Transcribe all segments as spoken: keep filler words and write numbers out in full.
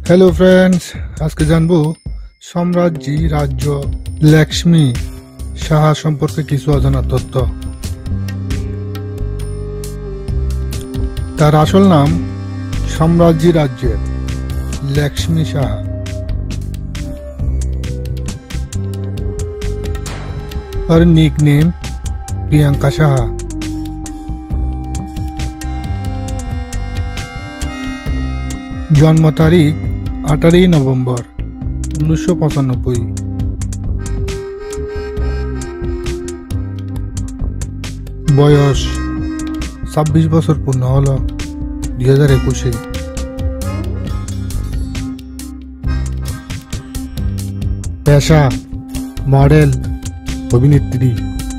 Hello friends, আজকে জানবো সম্রাজ্ঞী রাজ্য লক্ষ্মী সাহা সম্পর্কে কিছু অজানা তথ্য। তার আসল নাম সম্রাজ্ঞী রাজ্যের লক্ষ্মী সাহা। Her nickname Priyanka Saha. জন্ম তারিখ আঠারোই নভেম্বর উনিশশো পঁচানব্বই। বয়স ছাব্বিশ বছর পূর্ণ হল দুই হাজার একুশে। পেশা মডেল, অভিনেত্রী।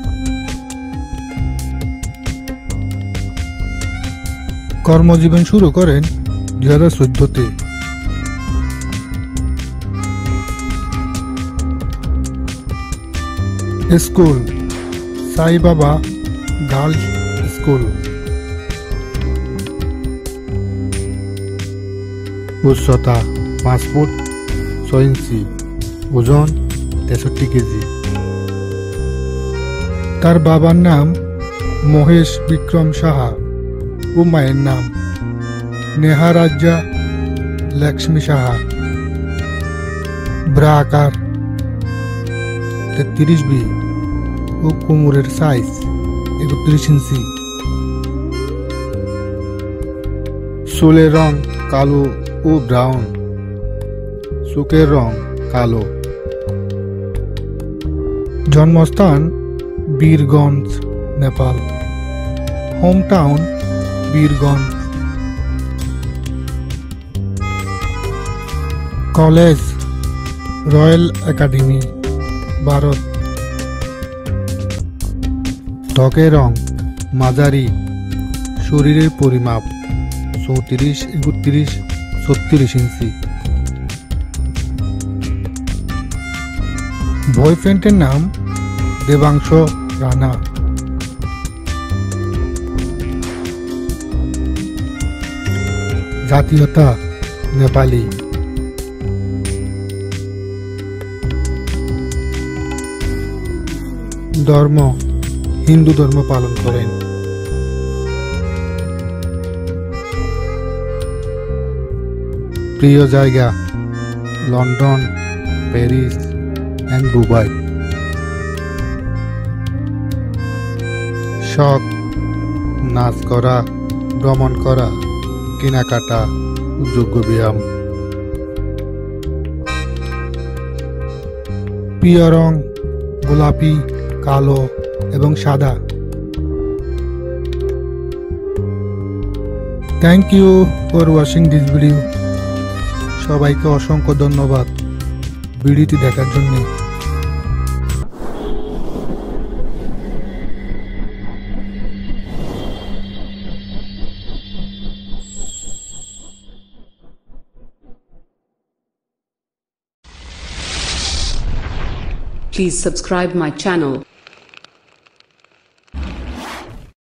কর্মজীবন শুরু করেন দুই হাজার চোদ্দতে। স্কুল সাই বাবা গার্লস স্কুল। উচ্চতা পাঁচ ফুট ছয় ইঞ্চি, ওজন তেষট্টি কেজি। তার বাবার নাম মহেশ বিক্রম সাহা ও মায়ের নাম নেহা রাজ্যা লক্ষ্মী সাহা। ব্রা আকার তেত্রিশ বি ও কোমরের সাইজ একত্রিশ ইঞ্চি। চুলের রং কালো ও ব্রাউন, চোখের রং কালো। জন্মস্থান Birgunj, Nepal. Home town Birgunj. College royal academy, Bharat. ত্বকের রং মাঝারি। শরীরের পরিমাপ চৌত্রিশ একত্রিশ ছত্রিশ ইঞ্চি। বয়ফ্রেন্ডের নাম দেবাংশ রানা। জাতীয়তা নেপালি। ধর্ম হিন্দু ধর্ম পালন করেন। প্রিয় জায়গা লন্ডন, প্যারিস এন্ড দুবাই। শখ নাচ করা, ভ্রমণ করা, কেনাকাটা, যোগ্য ব্যায়াম। প্রিয় রং গোলাপি, কালো এবং সাদা। Thank you for watching this video. সবাইকে অসংখ্য ধন্যবাদ ভিডিওটি দেখার জন্য। Please subscribe my channel.